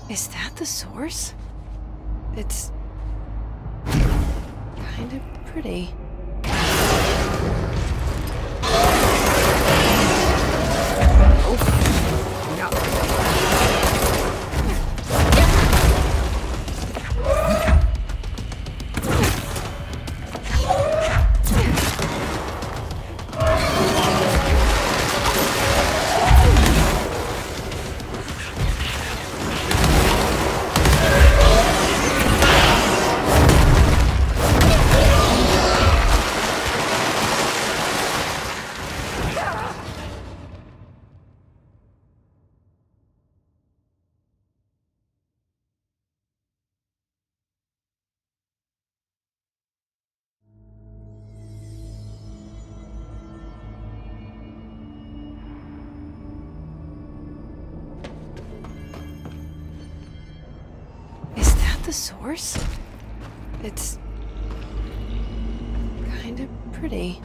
Is that the source? It's kind of pretty. The source? It's kind of pretty.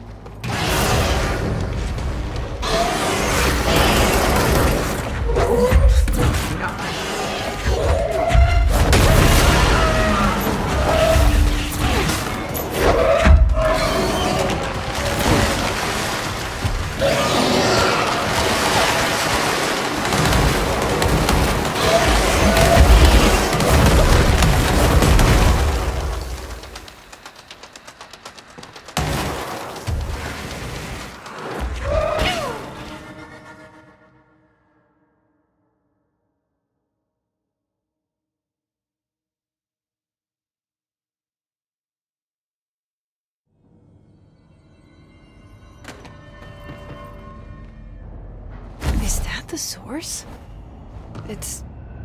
Is that the source? It's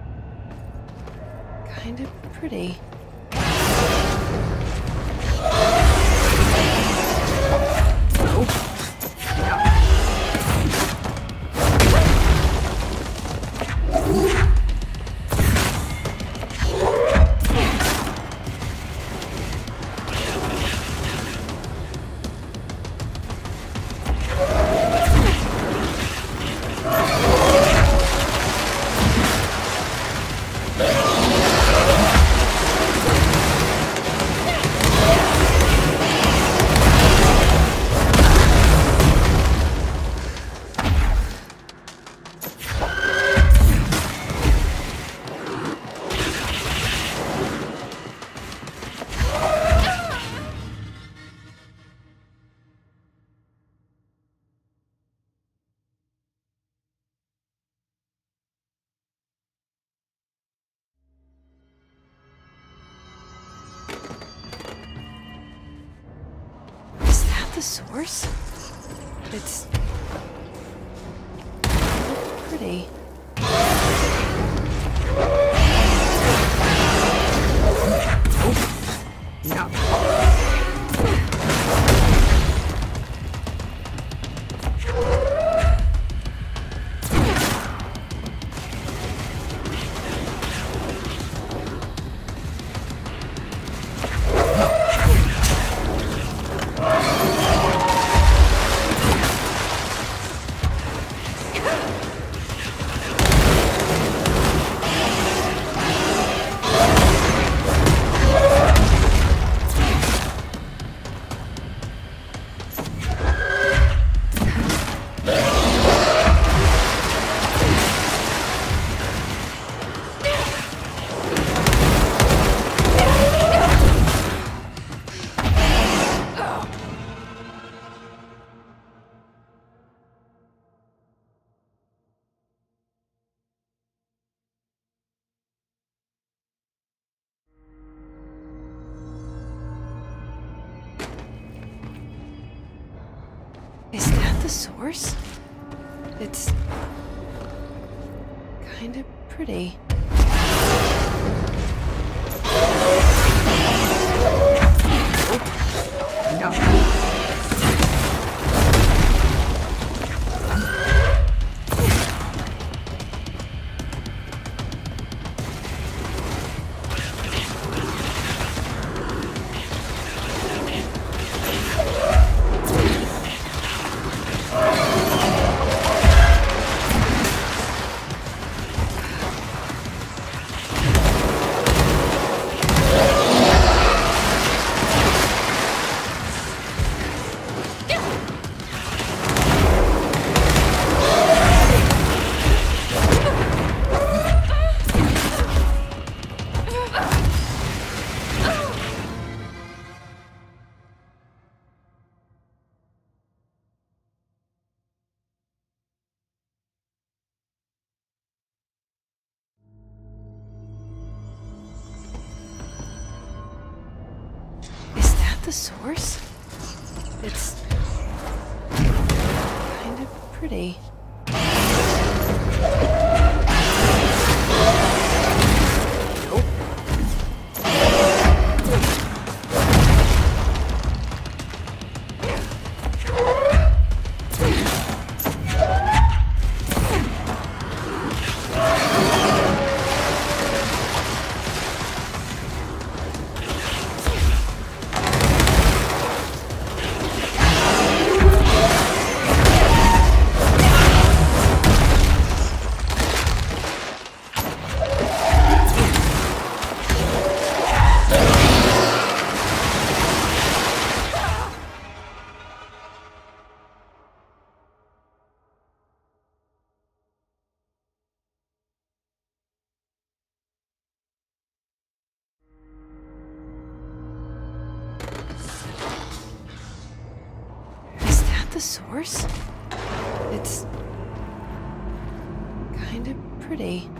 kind of pretty. The source? It's pretty. Is that the source? It's kind of pretty. the source? It's kind of pretty. Is that the source? It's kind of pretty.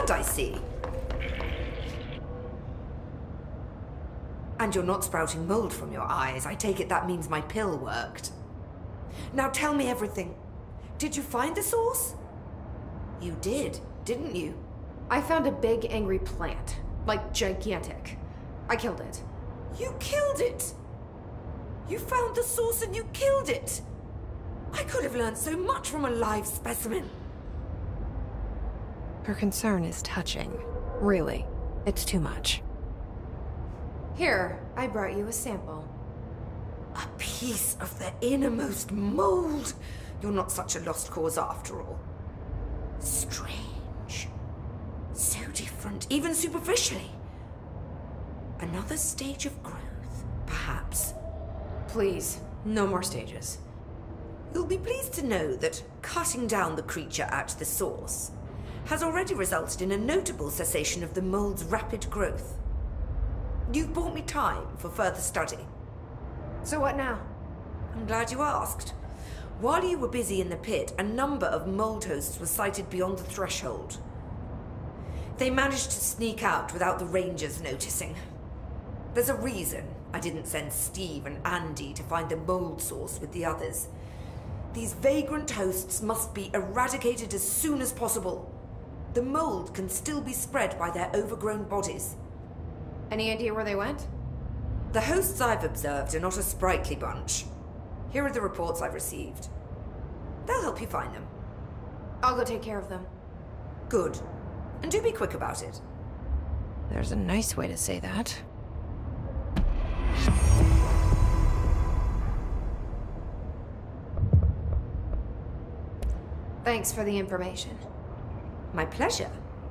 hand, I see. And you're not sprouting mold from your eyes. I take it that means my pill worked. Now tell me everything. Did you find the source? You did, didn't you? I found a big, angry plant. Like, gigantic. I killed it. You killed it! You found the source and you killed it! I could have learned so much from a live specimen. Her concern is touching. Really. It's too much. Here, I brought you a sample. A piece of the innermost mold. You're not such a lost cause after all. Strange. So different, even superficially. Another stage of growth, perhaps. Please, no more stages. You'll be pleased to know that cutting down the creature at the source has already resulted in a notable cessation of the mold's rapid growth. You've bought me time for further study. So what now? I'm glad you asked. While you were busy in the pit, a number of mold hosts were sighted beyond the threshold. They managed to sneak out without the rangers noticing. There's a reason I didn't send Steve and Andy to find the mold source with the others. These vagrant hosts must be eradicated as soon as possible. The mold can still be spread by their overgrown bodies. Any idea where they went? The hosts I've observed are not a sprightly bunch. Here are the reports I've received. They'll help you find them. I'll go take care of them. Good. And do be quick about it. There's a nice way to say that. Thanks for the information. My pleasure.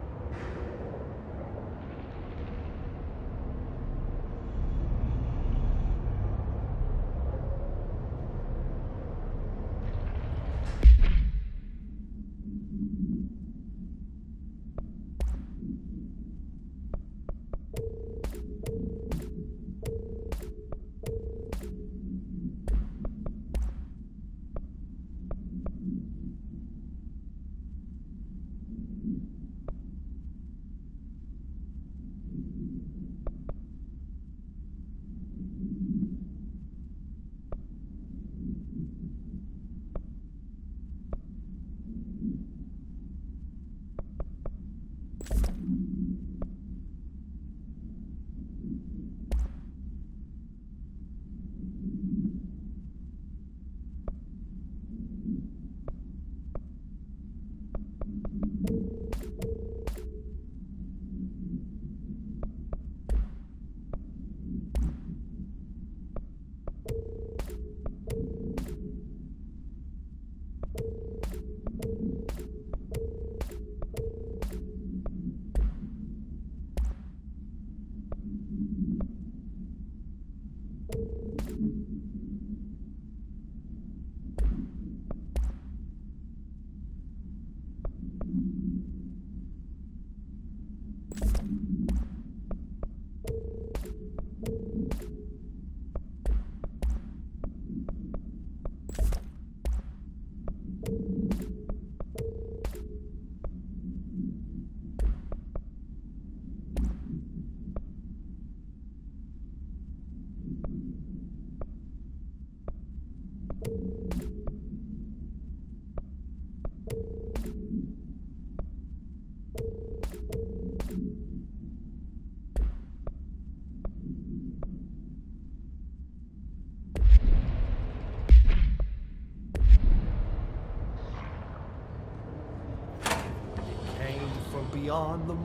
Beyond the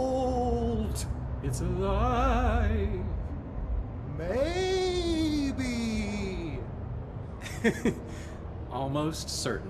mold, it's alive. Maybe. Almost certainly.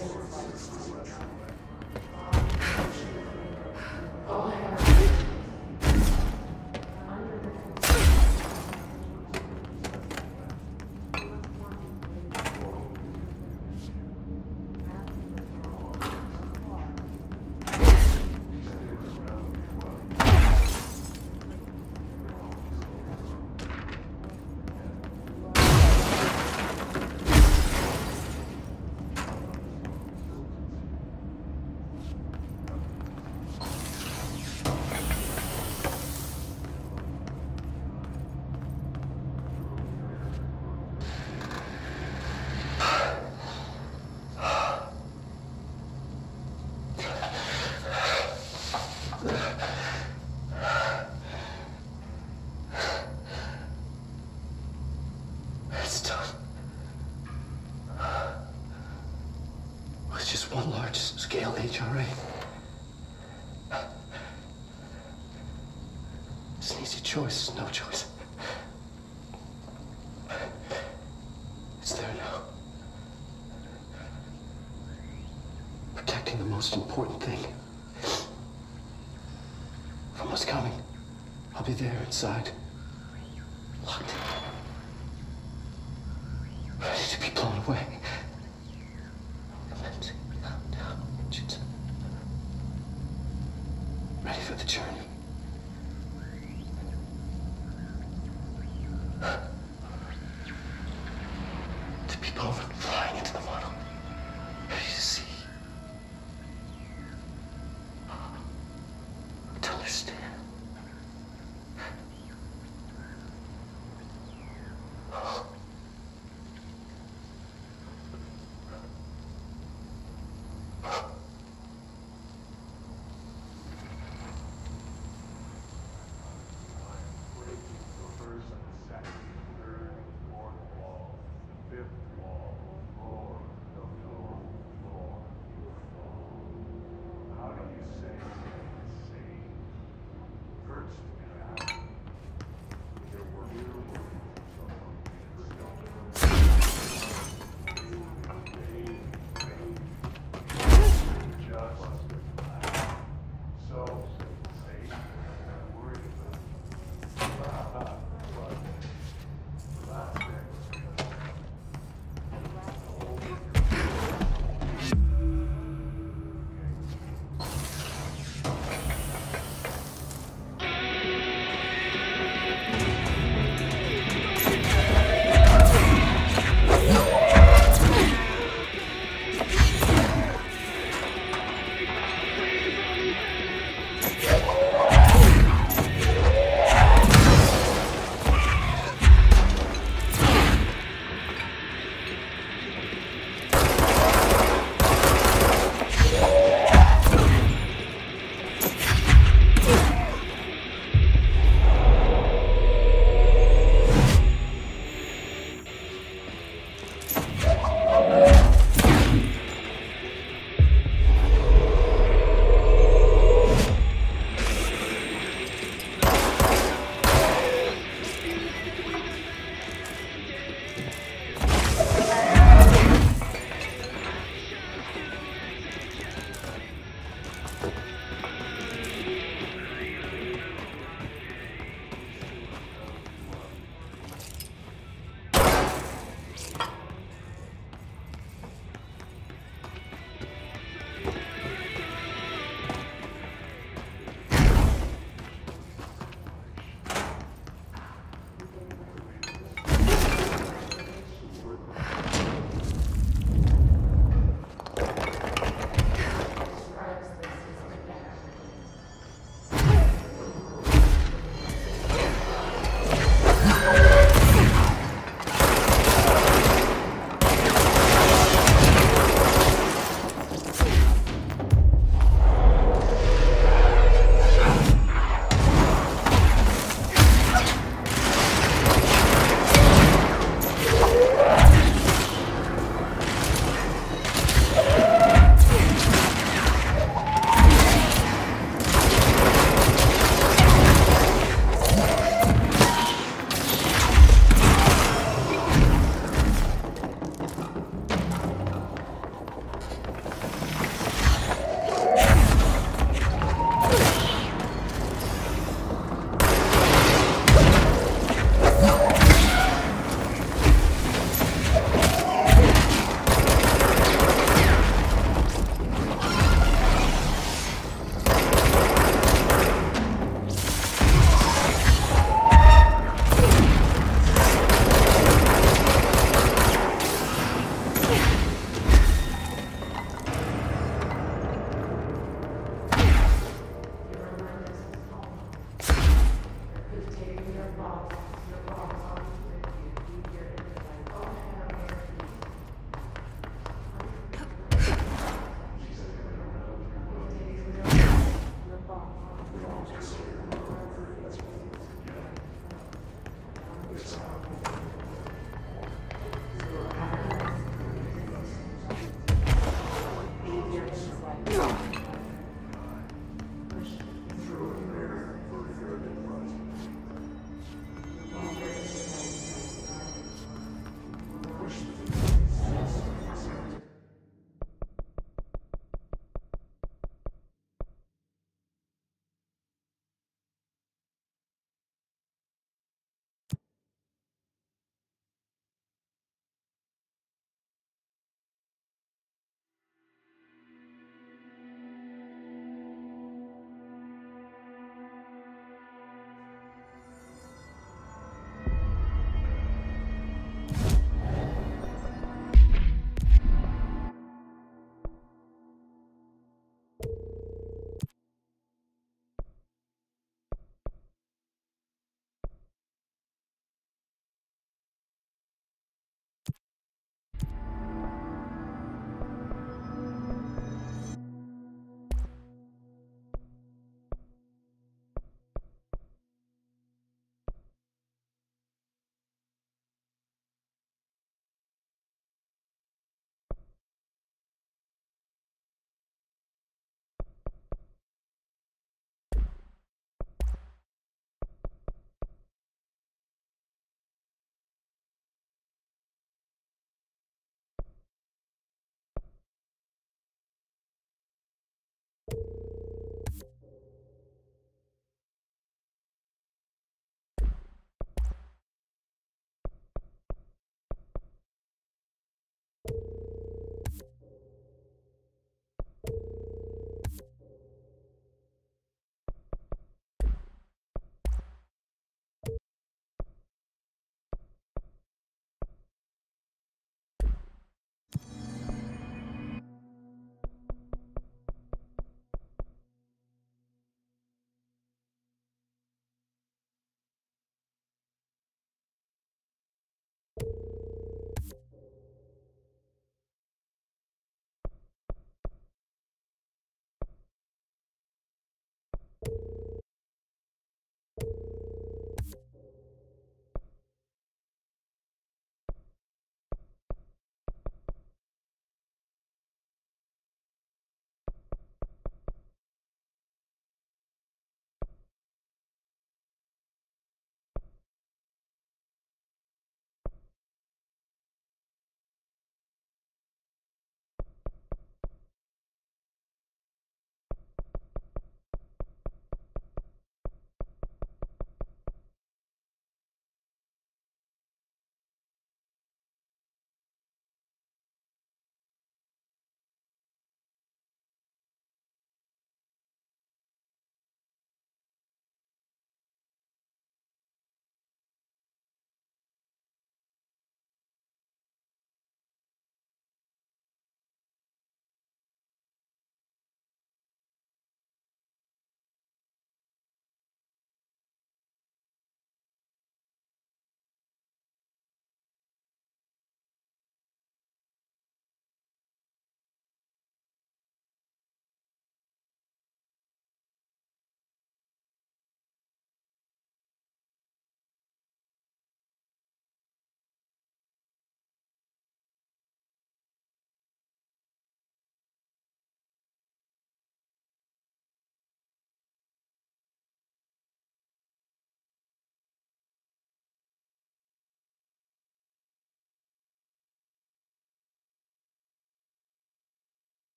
It's done. It's just one large-scale HRA. It's an easy choice, it's no choice. It's there now. Protecting the most important thing from what's coming. I'll be there inside, locked in, ready to be blown away. Ready for the journey. To be blown flying into the model. Ready to see. To understand.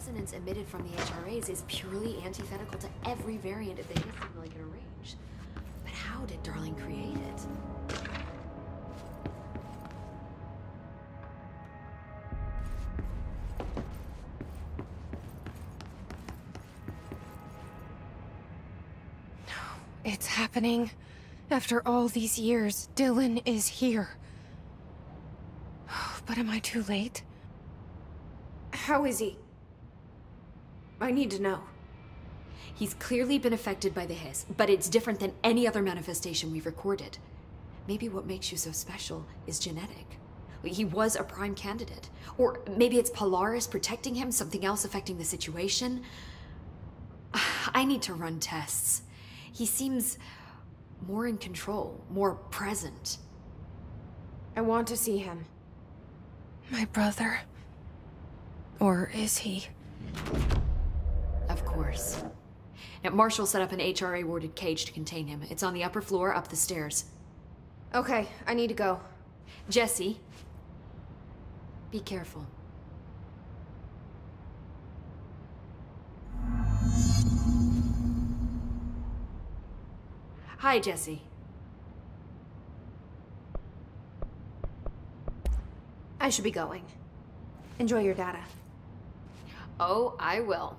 resonance emitted from the HRAs is purely antithetical to every variant of the His signal it can arrange. But how did Darling create it? It's happening. After all these years, Dylan is here. But am I too late? How is he? I need to know. He's clearly been affected by the Hiss, but it's different than any other manifestation we've recorded. Maybe what makes you so special is genetic. He was a prime candidate. Or maybe it's Polaris protecting him, something else affecting the situation. I need to run tests. He seems more in control, more present. I want to see him. My brother. Or is he? Of course. Now, Marshall set up an HRA-warded cage to contain him. It's on the upper floor, up the stairs. Okay, I need to go. Jesse, be careful. Hi, Jesse. I should be going. Enjoy your data. Oh, I will.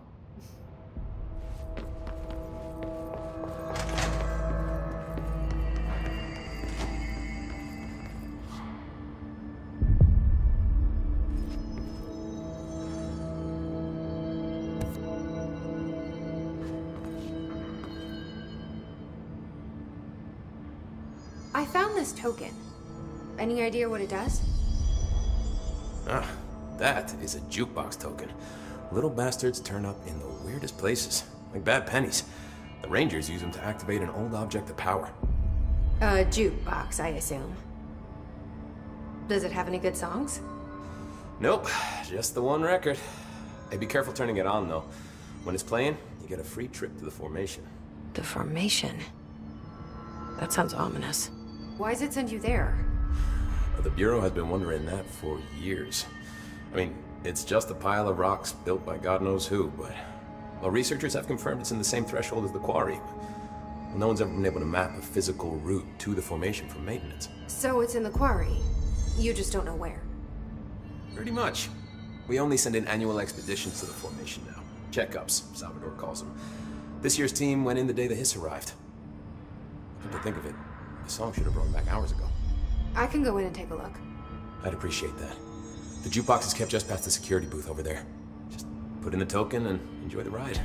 I found this token. Any idea what it does? Ah, that is a jukebox token. Little bastards turn up in the weirdest places, like bad pennies. The Rangers use them to activate an old object of power. A jukebox, I assume. Does it have any good songs? Nope, just the one record. Hey, be careful turning it on, though. When it's playing, you get a free trip to the formation. The formation? That sounds ominous. Why does it send you there? The Bureau has been wondering that for years. I mean, it's just a pile of rocks built by God knows who, but... Well, researchers have confirmed it's in the same threshold as the quarry. Well, no one's ever been able to map a physical route to the formation for maintenance. So it's in the quarry. You just don't know where. Pretty much. We only send in annual expeditions to the formation now. Checkups, Salvador calls them. This year's team went in the day the Hiss arrived. Come to think of it, the song should have brought back hours ago. I can go in and take a look. I'd appreciate that. The jukebox is kept just past the security booth over there. Just put in the token and enjoy the ride.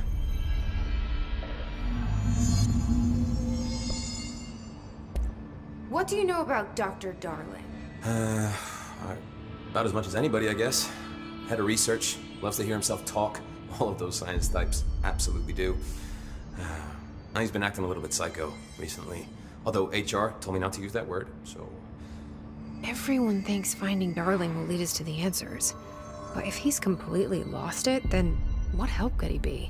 What do you know about Dr. Darling? About as much as anybody, I guess. Head of research, loves to hear himself talk. All of those science types absolutely do. Now he's been acting a little bit psycho recently. Although HR told me not to use that word, so... Everyone thinks finding Darling will lead us to the answers. But if he's completely lost it, then what help could he be?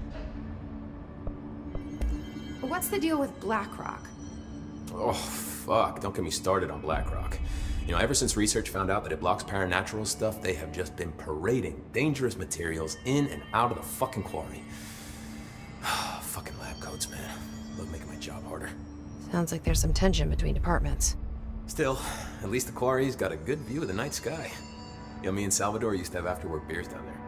What's the deal with BlackRock? Oh, fuck. Don't get me started on BlackRock. You know, ever since research found out that it blocks paranatural stuff, they have just been parading dangerous materials in and out of the fucking quarry. Fucking lab coats, man. Love making my job harder. Sounds like there's some tension between departments. Still, at least the quarry's got a good view of the night sky. You know, me and Salvador used to have after-work beers down there.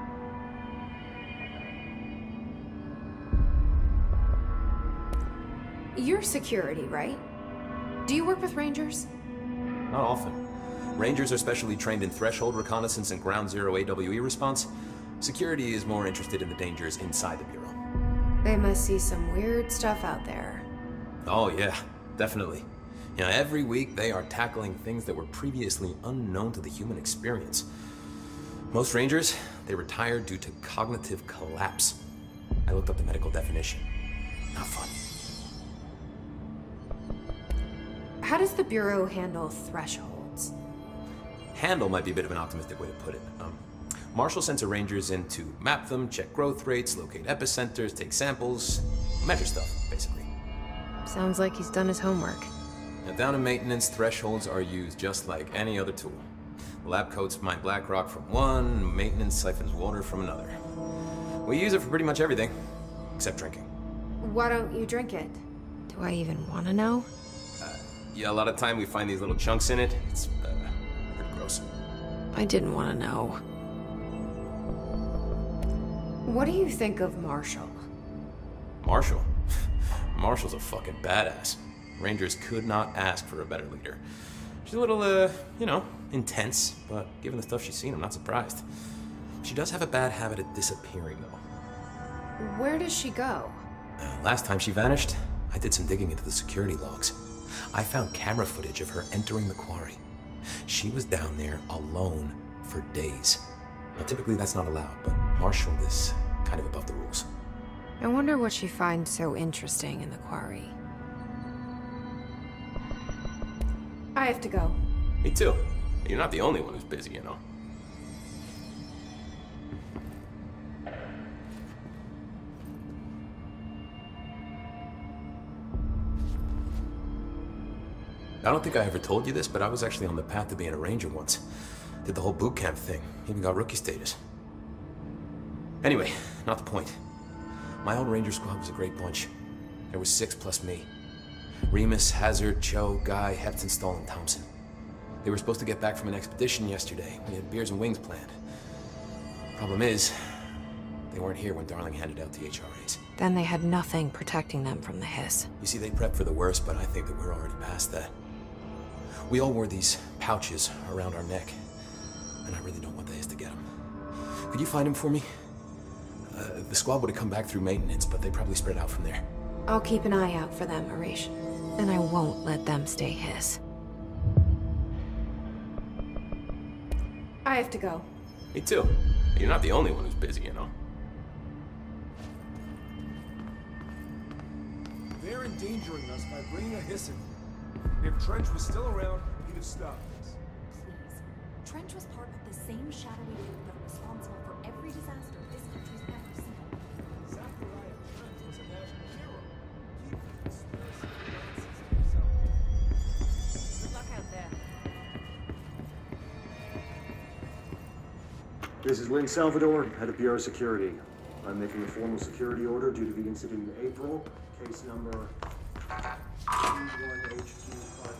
You're security, right? Do you work with Rangers? Not often. Rangers are specially trained in threshold reconnaissance and ground zero AWE response. Security is more interested in the dangers inside the Bureau. They must see some weird stuff out there. Oh yeah, definitely. You know, every week they are tackling things that were previously unknown to the human experience. Most Rangers, they retired due to cognitive collapse. I looked up the medical definition. Not fun. How does the Bureau handle thresholds? Handle might be a bit of an optimistic way to put it. Marshall sends her Rangers in to map them, check growth rates, locate epicenters, take samples, measure stuff, basically. Sounds like he's done his homework. Now, down in maintenance, thresholds are used just like any other tool. Lab coats mine BlackRock from one, maintenance siphons water from another. We use it for pretty much everything, except drinking. Why don't you drink it? Do I even want to know? Yeah, a lot of time we find these little chunks in it. It's pretty gross. I didn't want to know. What do you think of Marshall? Marshall? Marshall's a fucking badass. Rangers could not ask for a better leader. She's a little, you know, intense, but given the stuff she's seen, I'm not surprised. She does have a bad habit of disappearing, though. Where does she go? Last time she vanished, I did some digging into the security logs. I found camera footage of her entering the quarry. She was down there alone for days. Now, typically that's not allowed, but Marshall is kind of above the rules. I wonder what she finds so interesting in the quarry. I have to go. Me too. You're not the only one who's busy, you know. I don't think I ever told you this, but I was actually on the path to being a ranger once. Did the whole boot camp thing. Even got rookie status. Anyway, not the point. My old ranger squad was a great bunch. There was 6 plus me. Remus, Hazard, Cho, Guy, Hepton, Stoll, and Thompson. They were supposed to get back from an expedition yesterday. We had beers and wings planned. Problem is, they weren't here when Darling handed out the HRAs. Then they had nothing protecting them from the hiss. You see, they prepped for the worst, but I think that we're already past that. We all wore these pouches around our neck, and I really don't want the hiss to get them. Could you find them for me? The squad would have come back through maintenance, but they probably spread out from there. I'll keep an eye out for them, Arish. And I won't let them stay hiss. I have to go. Me too. You're not the only one who's busy, you know. They're endangering us by bringing a hiss in. If Trench was still around, he'd have stopped us. Please. Trench was part of the same shadowy group that are responsible for every disaster this country's ever seen. Zachariah Trench was a national hero. Keep the conspiracy nonsense to yourself. Good luck out there. This is Lynn Salvador, head of PR Security. I'm making a formal security order due to the incident in April, case number 21HQ5.